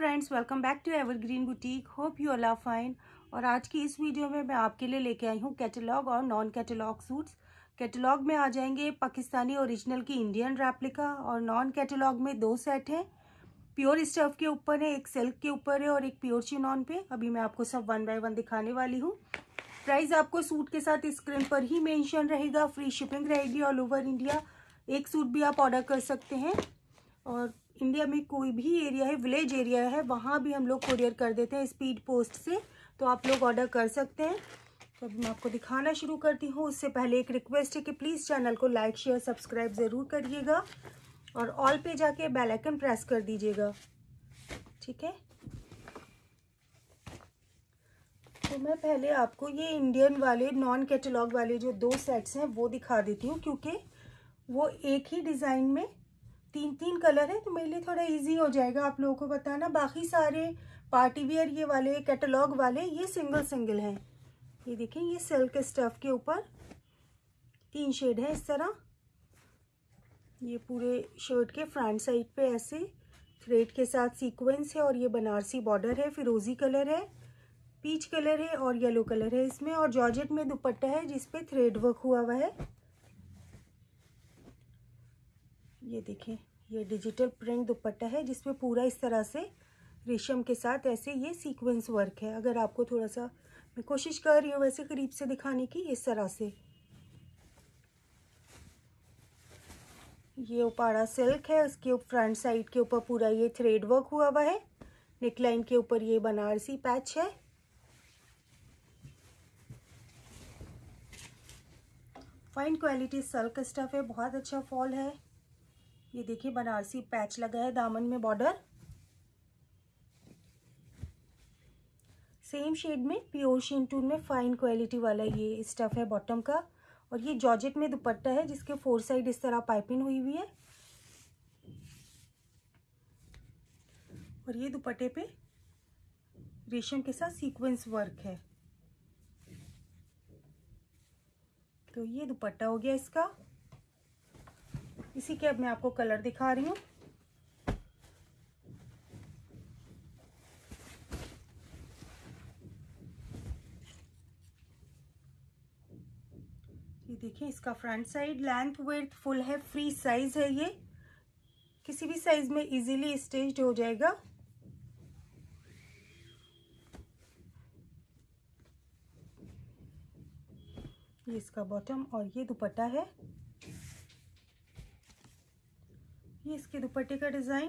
Friends, welcome back to evergreen boutique. Hope you all are fine. और आज की इस वीडियो में मैं आपके लिए लेके आई हूँ कैटलॉग और नॉन कैटलॉग सूट्स। कैटलॉग में आ जाएंगे पाकिस्तानी ओरिजिनल की इंडियन रेप्लिका, और नॉन कैटलॉग में 2 सेट हैं। प्योर स्टफ के ऊपर है, एक सिल्क के ऊपर है और एक प्योर चिनॉन पे। अभी मैं आपको सब 1 बाय 1 दिखाने वाली हूँ। प्राइस आपको सूट के साथ स्क्रीन पर ही मेंशन रहेगा। फ्री शिपिंग रहेगी ऑल ओवर इंडिया। एक सूट भी आप ऑर्डर कर सकते हैं, और इंडिया में कोई भी एरिया है, विलेज एरिया है, वहाँ भी हम लोग कोरियर कर देते हैं स्पीड पोस्ट से, तो आप लोग ऑर्डर कर सकते हैं। तो अभी मैं आपको दिखाना शुरू करती हूँ। उससे पहले एक रिक्वेस्ट है कि प्लीज़ चैनल को लाइक शेयर सब्सक्राइब ज़रूर करिएगा, और ऑल पे जाके बेल आइकन प्रेस कर दीजिएगा, ठीक है। तो मैं पहले आपको ये इंडियन वाले नॉन कैटलॉग वाले जो 2 सेट्स हैं वो दिखा देती हूँ, क्योंकि वो एक ही डिज़ाइन में 3 कलर है, तो मेरे लिए थोड़ा इजी हो जाएगा आप लोगों को बताना। बाकी सारे पार्टी वियर ये वाले कैटलॉग वाले ये सिंगल हैं। ये देखें, ये सिल्क स्टफ के ऊपर 3 शेड है इस तरह। ये पूरे शर्ट के फ्रंट साइड पे ऐसे थ्रेड के साथ सीक्वेंस है, और ये बनारसी बॉर्डर है। फिरोजी कलर है, पीच कलर है और येलो कलर है इसमें, और जॉर्जेट में दुपट्टा है जिसपे थ्रेड वर्क हुआ हुआ है। ये देखें, ये डिजिटल प्रिंट दुपट्टा है जिसपे पूरा इस तरह से रेशम के साथ ऐसे ये सीक्वेंस वर्क है। अगर आपको थोड़ा सा, मैं कोशिश कर रही हूँ वैसे करीब से दिखाने की, इस तरह से। ये उपाड़ा सिल्क है, उसके फ्रंट साइड के ऊपर पूरा ये थ्रेड वर्क हुआ हुआ है। नेकलाइन के ऊपर ये बनारसी पैच है। फाइन क्वालिटी सिल्क स्टफ है, बहुत अच्छा फॉल है। ये देखिए, बनारसी पैच लगा है दामन में बॉर्डर। सेम शेड में प्योर शिंटून में फाइन क्वालिटी वाला ये स्टफ है बॉटम का, और ये जॉर्जेट में दुपट्टा है जिसके 4 साइड इस तरह पाइपिंग हुई हुई है, और ये दुपट्टे पे रेशम के साथ सीक्वेंस वर्क है। तो ये दुपट्टा हो गया इसका। इसी के अब मैं आपको कलर दिखा रही हूँ। ये देखिए, इसका front side length width full है, फ्री साइज है। ये किसी भी साइज में इजीली स्टिच्ड हो जाएगा। ये इसका बॉटम और ये दुपट्टा है। ये इसके दुपट्टे का डिजाइन।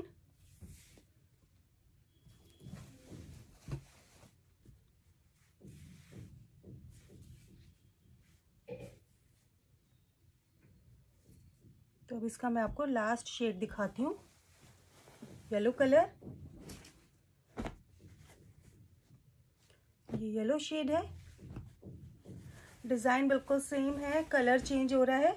तो अब इसका मैं आपको लास्ट शेड दिखाती हूँ, येलो कलर। ये येलो शेड है, डिजाइन बिल्कुल सेम है, कलर चेंज हो रहा है,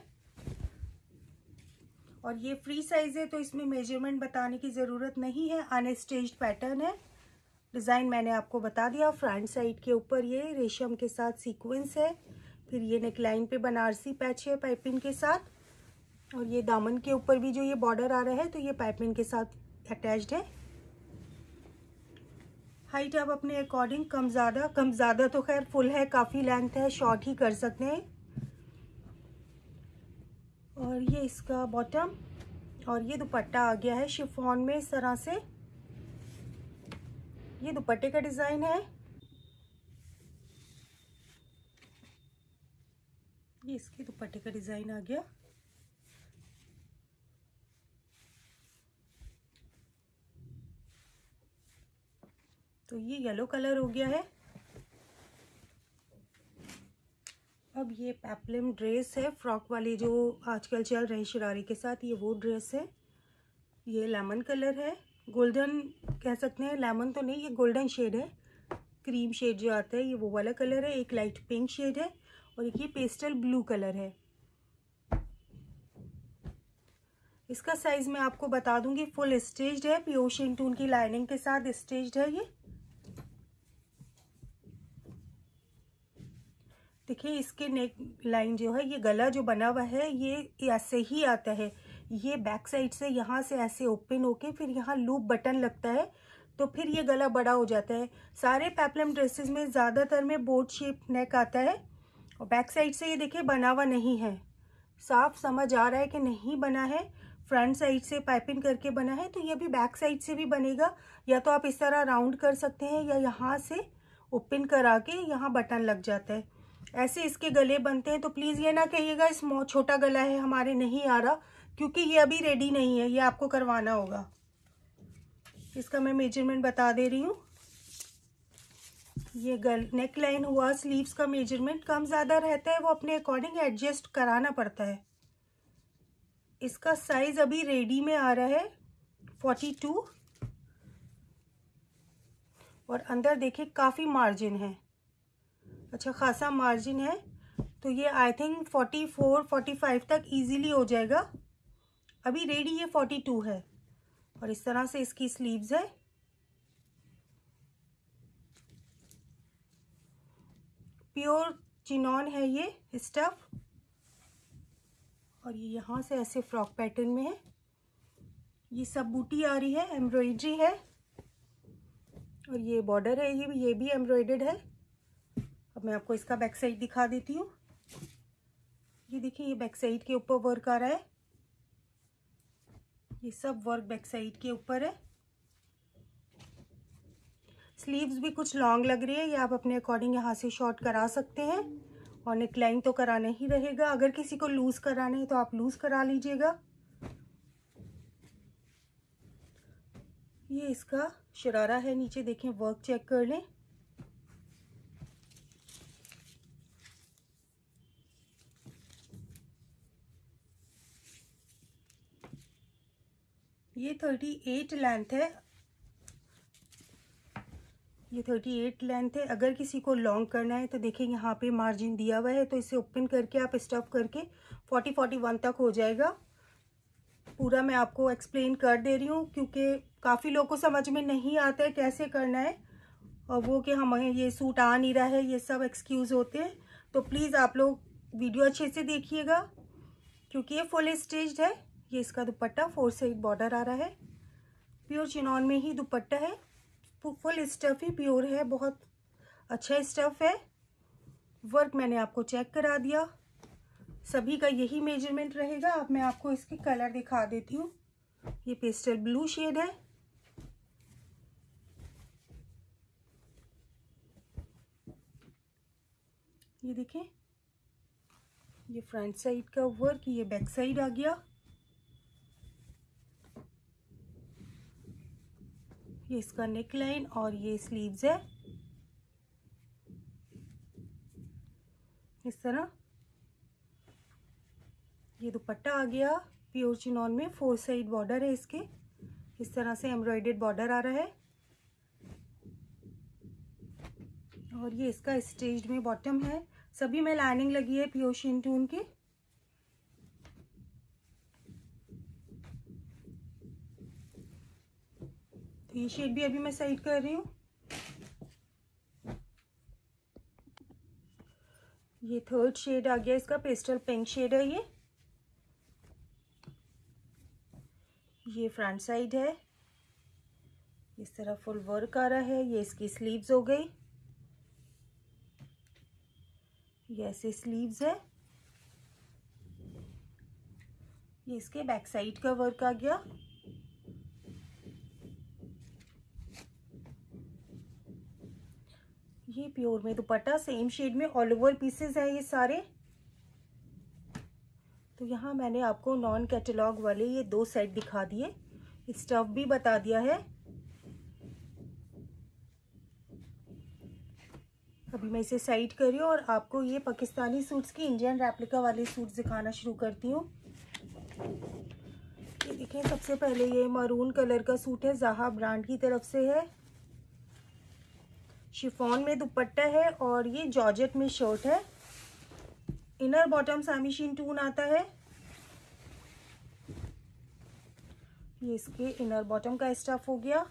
और ये फ्री साइज है तो इसमें मेजरमेंट बताने की ज़रूरत नहीं है। अनस्टिच्ड पैटर्न है। डिज़ाइन मैंने आपको बता दिया। फ्रंट साइड के ऊपर ये रेशम के साथ सीक्वेंस है, फिर ये नेकलाइन पे बनारसी पैच है पाइपिंग के साथ, और ये दामन के ऊपर भी जो ये बॉर्डर आ रहा है तो ये पाइपिंग के साथ अटैच्ड है। हाइट आप अपने अकॉर्डिंग कम ज़्यादा तो खैर फुल है, काफ़ी लेंथ है, शॉर्ट ही कर सकते हैं। और ये इसका बॉटम, और ये दुपट्टा आ गया है शिफॉन में इस तरह से। ये दुपट्टे का डिज़ाइन है। ये इसके दुपट्टे का डिज़ाइन आ गया। तो ये येलो कलर हो गया है। अब ये पेप्लम ड्रेस है, फ्रॉक वाली जो आजकल चल रही है शरारे के साथ, ये वो ड्रेस है। ये लेमन कलर है, गोल्डन कह सकते हैं, लेमन तो नहीं, ये गोल्डन शेड है। क्रीम शेड जो आता है ये वो वाला कलर है। एक लाइट पिंक शेड है, और एक ये पेस्टल ब्लू कलर है। इसका साइज मैं आपको बता दूंगी। फुल स्टिच्ड है, प्योर शिंटून की लाइनिंग के साथ स्टिच्ड है। ये देखिए, इसके नेक लाइन जो है, ये गला जो बना हुआ है ये ऐसे ही आता है। ये बैक साइड से यहाँ से ऐसे ओपन होके फिर यहाँ लूप बटन लगता है, तो फिर ये गला बड़ा हो जाता है। सारे पेप्लम ड्रेसेस में ज़्यादातर में बोट शेप नेक आता है। और बैक साइड से ये देखिए बना हुआ नहीं है, साफ समझ आ रहा है कि नहीं बना है, फ्रंट साइड से पाइपिंग करके बना है। तो ये भी बैक साइड से भी बनेगा, या तो आप इस तरह राउंड कर सकते हैं या यहाँ से ओपन करा के यहाँ बटन लग जाता है, ऐसे इसके गले बनते हैं। तो प्लीज़ ये ना कहिएगा इस छोटा गला है हमारे नहीं आ रहा, क्योंकि ये अभी रेडी नहीं है, ये आपको करवाना होगा। इसका मैं मेजरमेंट बता दे रही हूँ। ये नेक लाइन हुआ, स्लीव्स का मेजरमेंट कम ज़्यादा रहता है, वो अपने अकॉर्डिंग एडजस्ट कराना पड़ता है। इसका साइज अभी रेडी में आ रहा है 42, और अंदर देखिए काफ़ी मार्जिन है, अच्छा खासा मार्जिन है। तो ये आई थिंक 44-45 तक इजीली हो जाएगा। अभी रेडी ये 42 है, और इस तरह से इसकी स्लीव्स है। प्योर चिनॉन है ये स्टफ, और ये यहाँ से ऐसे फ्रॉक पैटर्न में है। ये सब बूटी आ रही है, एम्ब्रॉयडरी है, और ये बॉर्डर है, ये भी एम्ब्रॉयडर्ड है। अब मैं आपको इसका बैक साइड दिखा देती हूँ। ये देखिए ये बैक साइड के ऊपर वर्क आ रहा है, ये सब वर्क बैक साइड के ऊपर है। स्लीव्स भी कुछ लॉन्ग लग रही है, ये आप अपने अकॉर्डिंग यहाँ से शॉर्ट करा सकते हैं, और नेकलाइन तो कराना ही रहेगा। अगर किसी को लूज कराना है तो आप लूज करा लीजिएगा। ये इसका शरारा है, नीचे देखें वर्क चेक कर लें। ये 38 लेंथ है, ये 38 लेंथ है। अगर किसी को लॉन्ग करना है तो देखिए यहाँ पे मार्जिन दिया हुआ है, तो इसे ओपन करके आप स्टफ करके 40-41 तक हो जाएगा। पूरा मैं आपको एक्सप्लेन कर दे रही हूँ, क्योंकि काफ़ी लोगों को समझ में नहीं आता है कैसे करना है, और वो कि हमें ये सूट आ नहीं रहा है, ये सब एक्सक्यूज़ होते हैं। तो प्लीज़ आप लोग वीडियो अच्छे से देखिएगा, क्योंकि ये फुल स्टिच्ड है। ये इसका दुपट्टा 4 साइड बॉर्डर आ रहा है, प्योर चिनॉन में ही दुपट्टा है, फुल स्टफ ही प्योर है, बहुत अच्छा स्टफ है। वर्क मैंने आपको चेक करा दिया, सभी का यही मेजरमेंट रहेगा। अब मैं आपको इसके कलर दिखा देती हूँ। ये पेस्टल ब्लू शेड है, ये देखें ये फ्रंट साइड का वर्क, ये बैक साइड आ गया। ये इसका नेक लाइन और ये स्लीव्स है इस तरह। ये दुपट्टा आ गया प्योर चिनॉन में, 4 साइड बॉर्डर है इसके, इस तरह से एम्ब्रॉयडर्ड बॉर्डर आ रहा है। और ये इसका स्टेज में बॉटम है, सभी में लाइनिंग लगी है प्योर शिंटून की। तो ये शेड भी अभी मैं साइड कर रही हूँ। ये थर्ड शेड आ गया इसका, पेस्टल पिंक शेड है ये फ्रंट साइड है, इस तरह फुल वर्क आ रहा है। ये इसकी स्लीव्स हो गई, ये ऐसे स्लीव्स है। ये इसके बैक साइड का वर्क आ गया। ये प्योर में दुपट्टा, सेम शेड में ऑल ओवर पीसेस है ये सारे। तो यहाँ मैंने आपको नॉन कैटलॉग वाले ये 2 सेट दिखा दिए, स्टफ भी बता दिया है। अभी मैं इसे साइड कर रही हूँ और आपको ये पाकिस्तानी सूट्स की इंडियन रेप्लिका वाले सूट्स दिखाना शुरू करती हूँ। ये देखें, सबसे पहले ये मरून कलर का सूट है, ज़ाहा ब्रांड की तरफ से है। शिफॉन में दुपट्टा है और ये जॉर्जेट में शर्ट है। इनर बॉटम सेमी शिंटून आता है। ये इसके इनर बॉटम का स्टफ हो गया।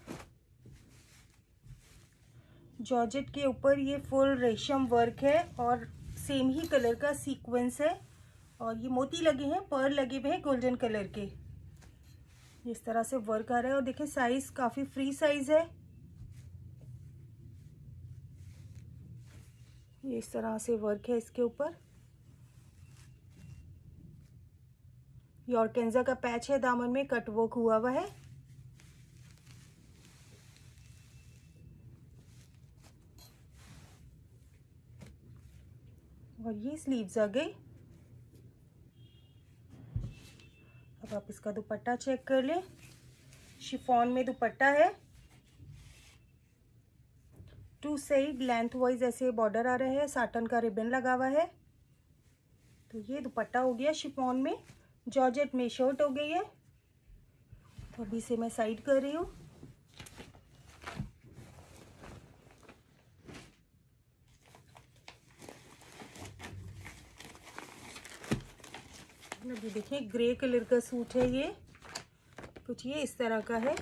जॉर्जेट के ऊपर ये फुल रेशम वर्क है और सेम ही कलर का सीक्वेंस है, और ये मोती लगे हैं, पर्ल लगे हुए हैं गोल्डन कलर के। इस तरह से वर्क आ रहा है, और देखिए साइज काफ़ी फ्री साइज है। ये इस तरह से वर्क है इसके ऊपर। ये ऑर्गेन्जा का पैच है, दामन में कट वर्क हुआ हुआ है। और ये स्लीव्स आ गई। अब आप इसका दुपट्टा चेक कर लें। शिफॉन में दुपट्टा है, 2 साइड लेंथ वाइज ऐसे बॉर्डर आ रहा है, साटन का रिबन लगा हुआ है। तो ये दुपट्टा हो गया शिफॉन में। जॉर्जेट में शर्ट हो गई है। तो अभी से मैं साइड कर रही हूँ। अभी देखिए ग्रे कलर का सूट है, ये कुछ ये इस तरह का है।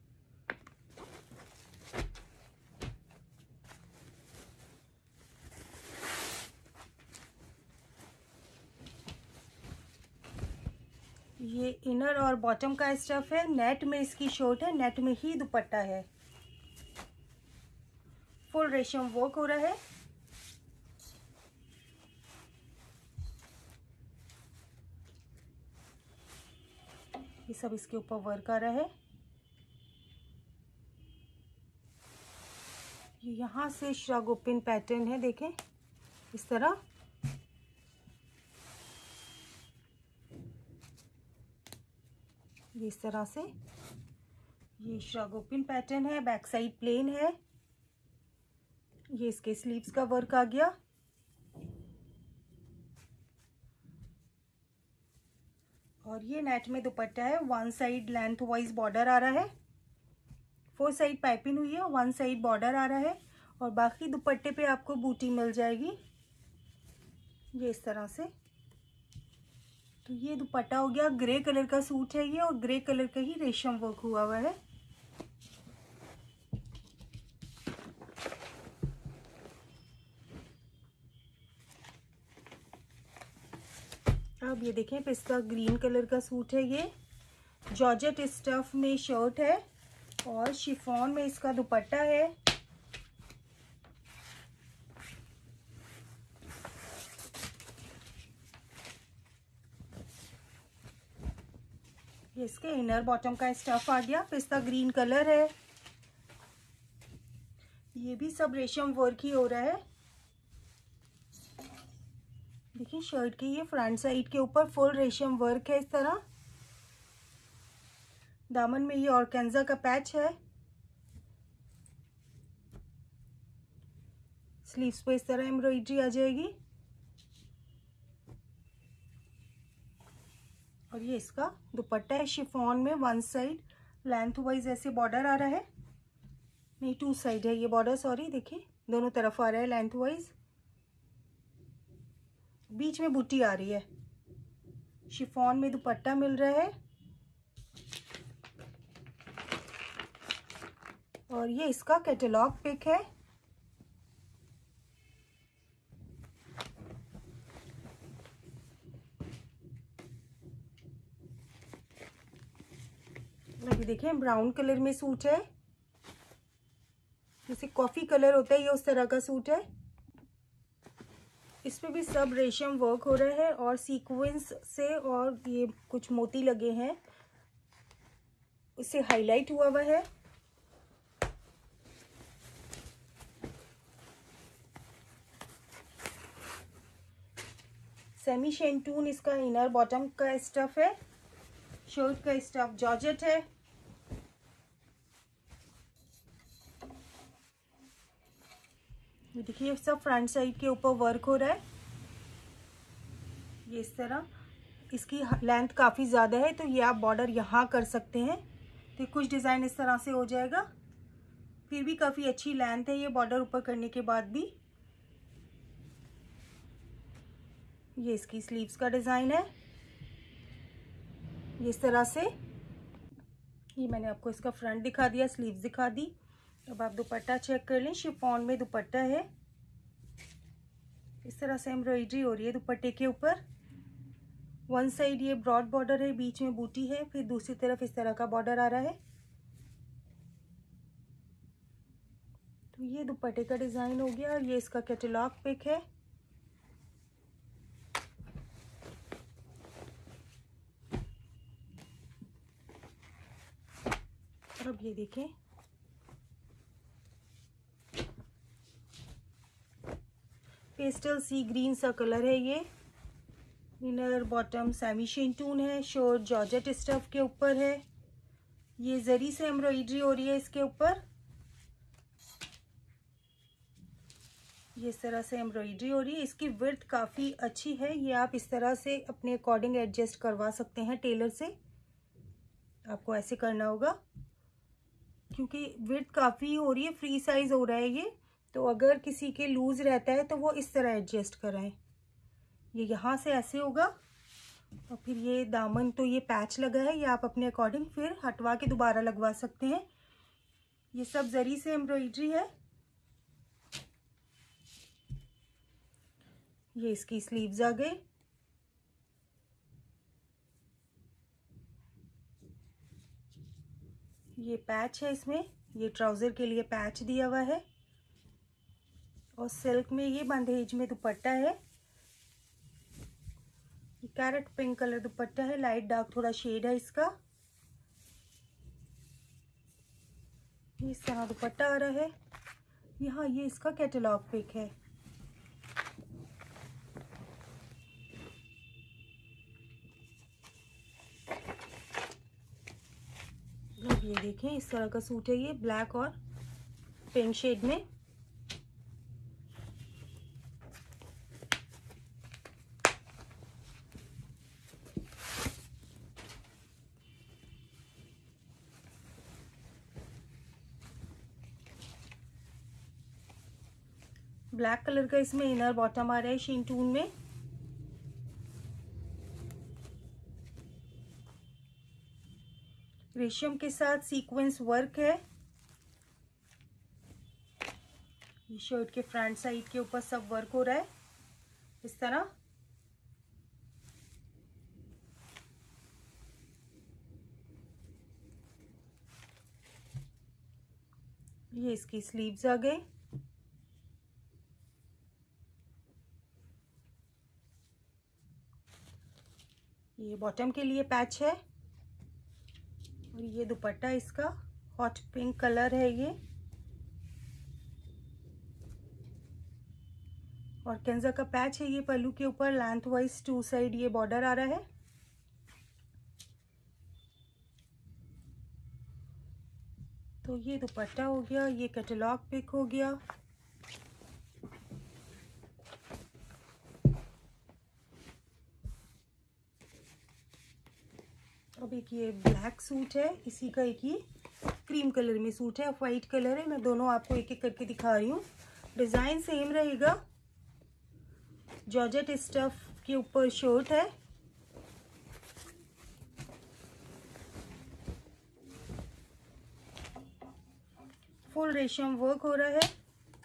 ये इनर और बॉटम का स्टफ है, नेट में इसकी शर्ट है, नेट में ही दुपट्टा है। फुल रेशम वर्क हो रहा है। ये सब इसके ऊपर वर्क आ रहा है। ये यहाँ से श्रग ओपन पैटर्न है, देखें इस तरह। ये इस तरह से ये श्रग ओपन पैटर्न है, बैक साइड प्लेन है। ये इसके स्लीव्स का वर्क आ गया। और ये नेट में दुपट्टा है, 1 साइड लेंथ वाइज बॉर्डर आ रहा है। 4 साइड पाइपिंग हुई है, 1 साइड बॉर्डर आ रहा है। और बाकी दुपट्टे पे आपको बूटी मिल जाएगी, ये इस तरह से। तो ये दुपट्टा हो गया। ग्रे कलर का सूट है ये, और ग्रे कलर का ही रेशम वर्क हुआ हुआ है। अब ये देखें पिस्ता ग्रीन कलर का सूट है ये। जॉर्जेट स्टफ में शर्ट है और शिफॉन में इसका दुपट्टा है। ये इसके इनर बॉटम का स्टफ आ गया, पिस्ता ग्रीन कलर है। ये भी सब रेशम वर्क ही हो रहा है। देखिए शर्ट की ये फ्रंट साइड के ऊपर फुल रेशम वर्क है इस तरह। दामन में ये ऑर्गेन्जा का पैच है। स्लीव्स पे इस तरह एम्ब्रॉयडरी आ जाएगी। और ये इसका दुपट्टा है शिफॉन में, 1 साइड लेंथ वाइज ऐसे बॉर्डर आ रहा है। नहीं 2 साइड है ये बॉर्डर, सॉरी, देखिए दोनों तरफ आ रहा है लेंथ वाइज। बीच में बूटी आ रही है। शिफॉन में दुपट्टा मिल रहा है। और ये इसका कैटलॉग पिक है। अभी देखें ब्राउन कलर में सूट है, जैसे कॉफी कलर होता है ये उस तरह का सूट है। इस पे भी सब रेशम वर्क हो रहा है और सीक्वेंस से, और ये कुछ मोती लगे हैं, उससे हाईलाइट हुआ हुआ है। सेमी शेंटून इसका इनर बॉटम का स्टफ है। शर्ट का स्टफ जॉर्जेट है। ये देखिए सब फ्रंट साइड के ऊपर वर्क हो रहा है, ये इस तरह। इसकी लेंथ काफ़ी ज़्यादा है, तो ये आप बॉर्डर यहाँ कर सकते हैं। तो कुछ डिज़ाइन इस तरह से हो जाएगा। फिर भी काफ़ी अच्छी लेंथ है ये बॉर्डर ऊपर करने के बाद भी। ये इसकी स्लीव्स का डिज़ाइन है, ये इस तरह से। ये मैंने आपको इसका फ्रंट दिखा दिया, स्लीव्स दिखा दी। अब आप दुपट्टा चेक कर लें। शिफॉन में दुपट्टा है, इस तरह से एम्ब्रॉयडरी हो रही है दुपट्टे के ऊपर। 1 साइड ये ब्रॉड बॉर्डर है, बीच में बूटी है, फिर दूसरी तरफ इस तरह का बॉर्डर आ रहा है। तो ये दुपट्टे का डिज़ाइन हो गया और ये इसका कैटलॉग पिक है। और अब ये देखें, पेस्टल सी ग्रीन सा कलर है ये। इनर बॉटम सेमी शेन टून है, शोर जॉर्जेट स्टफ के ऊपर है। ये जरी से एम्ब्रॉयडरी हो रही है इसके ऊपर, ये इस तरह से एम्ब्रॉयडरी हो रही है। इसकी विड्थ काफ़ी अच्छी है, ये आप इस तरह से अपने अकॉर्डिंग एडजस्ट करवा सकते हैं टेलर से। आपको ऐसे करना होगा क्योंकि विड्थ काफ़ी हो रही है, फ्री साइज हो रहा है ये, तो अगर किसी के लूज रहता है तो वो इस तरह एडजस्ट कराएं। ये यहाँ से ऐसे होगा और फिर ये दामन, तो ये पैच लगा है, ये आप अपने अकॉर्डिंग फिर हटवा के दोबारा लगवा सकते हैं। ये सब जरी से एम्ब्रॉयडरी है। ये इसकी स्लीव्स आ गई। ये पैच है इसमें, ये ट्राउजर के लिए पैच दिया हुआ है। और सिल्क में ये बंदेज में दुपट्टा है, कैरेट पिंक कलर दुपट्टा है, लाइट डार्क थोड़ा शेड है इसका। इस तरह दुपट्टा आ रहा है। यहाँ ये इसका कैटलॉग पिक है। अब ये देखें, इस तरह का सूट है ये, ब्लैक और पिंक शेड में। ब्लैक कलर का इसमें इनर बॉटम आ रहा है शीन टून में। रेशम के साथ सीक्वेंस वर्क है। ये शर्ट के फ्रंट साइड के ऊपर सब वर्क हो रहा है इस तरह। ये इसकी स्लीव्स आ गए। ये बॉटम के लिए पैच है और ये दुपट्टा इसका हॉट पिंक कलर है ये। और केंजा का पैच है ये पल्लू के ऊपर, लेंथ वाइज 2 साइड ये बॉर्डर आ रहा है। तो ये दुपट्टा हो गया, ये कैटलॉग पिक हो गया। अब एक ये ब्लैक सूट है, इसी का एक ये क्रीम कलर में सूट है, वाइट कलर है। मैं दोनों आपको एक एक करके दिखा रही हूँ। डिज़ाइन सेम रहेगा, जॉर्जेट स्टफ के ऊपर शर्ट है। फुल रेशम वर्क हो रहा है।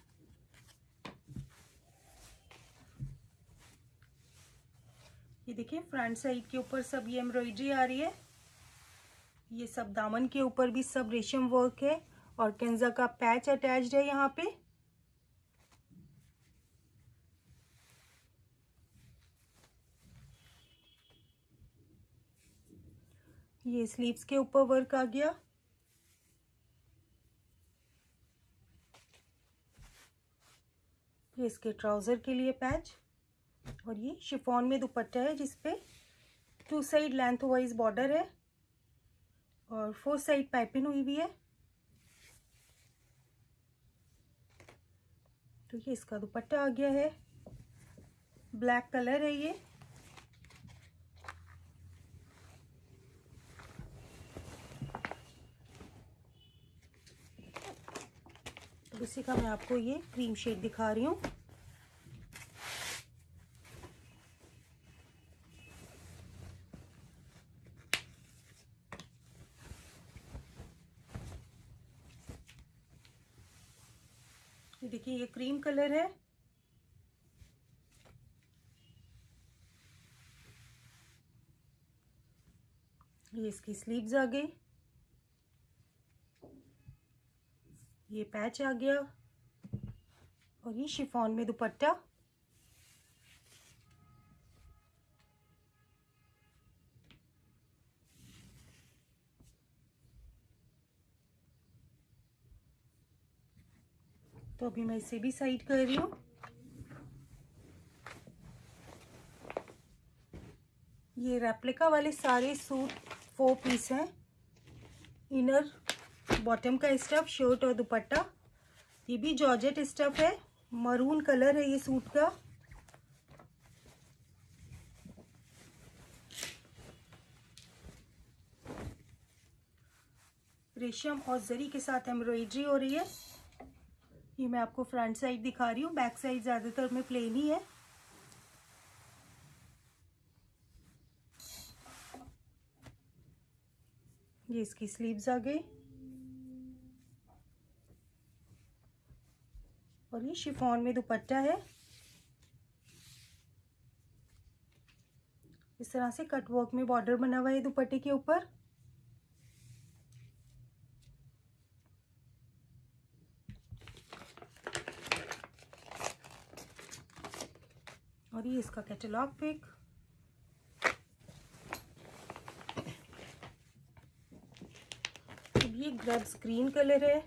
ये देखिए फ्रंट साइड के ऊपर सब ये एम्ब्रॉयडरी आ रही है। ये सब दामन के ऊपर भी सब रेशम वर्क है और केंजा का पैच अटैच्ड है यहाँ पे। ये स्लीव्स के ऊपर वर्क आ गया। ये इसके ट्राउजर के लिए पैच और ये शिफॉन में दुपट्टा है जिसपे 2 साइड लेंथ वाइज बॉर्डर है और 4 साइड पाइपिंग हुई हुई है। तो ये इसका दुपट्टा आ गया है, ब्लैक कलर है ये। तो इसी का मैं आपको ये क्रीम शेड दिखा रही हूँ। ये देखिए ये क्रीम कलर है। ये इसकी स्लीव्स आ गई, ये पैच आ गया और ये शिफॉन में दुपट्टा। तो अभी मैं इसे भी साइड कर रही हूँ। ये रेप्लिका वाले सारे सूट 4 पीस हैं। इनर बॉटम का स्टफ, शर्ट और दुपट्टा। ये भी जॉर्जेट स्टफ है, मरून कलर है ये सूट का। रेशम और जरी के साथ एम्ब्रॉयडरी हो रही है। ये मैं आपको फ्रंट साइड दिखा रही हूँ, बैक साइड ज्यादातर में प्लेन ही है। ये इसकी स्लीव्स आ गई और ये शिफॉन में दुपट्टा है। इस तरह से कट वर्क में बॉर्डर बना हुआ है दुपट्टे के ऊपर। और ये इसका कैटलॉग पिक। ये ग्रेप्स ग्रीन कलर है।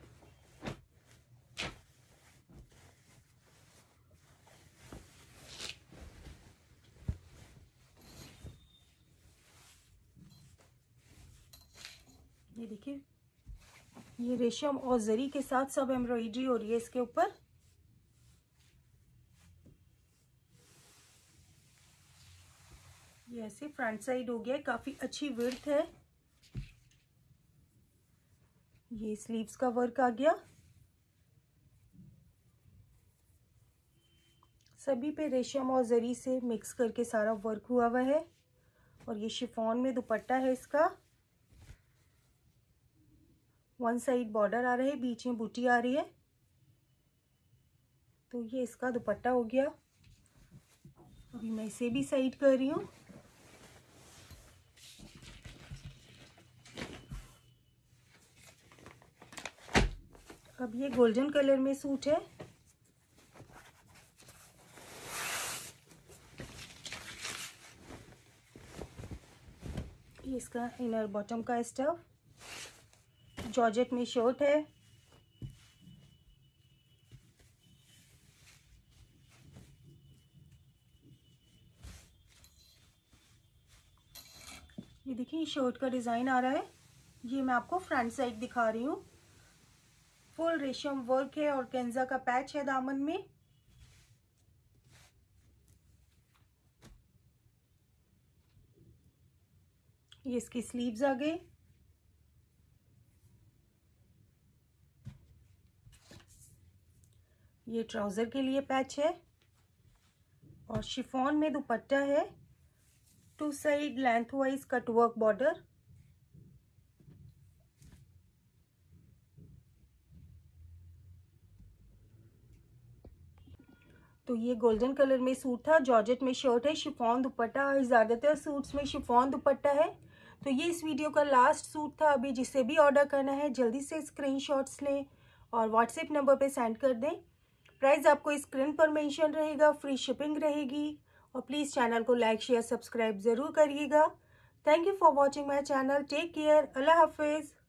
ये देखिए, ये रेशम और जरी के साथ सब एम्ब्रॉयडरी हो रही है इसके ऊपर। ये ऐसे फ्रंट साइड हो गया है, काफी अच्छी विड्थ है। ये स्लीव्स का वर्क आ गया। सभी पे रेशम और जरी से मिक्स करके सारा वर्क हुआ हुआ है। और ये शिफॉन में दुपट्टा है इसका। वन साइड बॉर्डर आ रहा है, बीच में बूटी आ रही है। तो ये इसका दुपट्टा हो गया। अभी मैं इसे भी साइड कर रही हूँ। अब ये गोल्डन कलर में सूट है। ये इसका इनर बॉटम का स्टफ, जॉर्जेट में शर्ट है। ये देखिए शर्ट का डिजाइन आ रहा है। ये मैं आपको फ्रंट साइड दिखा रही हूँ। फुल रेशम वर्क है और केंजा का पैच है दामन में। ये इसकी स्लीव्स आ गई। ये ट्राउजर के लिए पैच है और शिफॉन में दुपट्टा है। 2 side length wise cut work border. तो ये गोल्डन कलर में सूट था, जॉर्जेट में शर्ट है, शिफॉन दुपट्टा। ज़्यादातर सूट्स में शिफॉन दुपट्टा है। तो ये इस वीडियो का लास्ट सूट था। अभी जिसे भी ऑर्डर करना है जल्दी से स्क्रीनशॉट्स लें और व्हाट्सएप नंबर पे सेंड कर दें। प्राइस आपको स्क्रीन पर मेंशन रहेगा, फ्री शिपिंग रहेगी। और प्लीज़ चैनल को लाइक शेयर सब्सक्राइब ज़रूर करिएगा। Thank you for watching my channel. Take care. अल्लाह हाफिज़।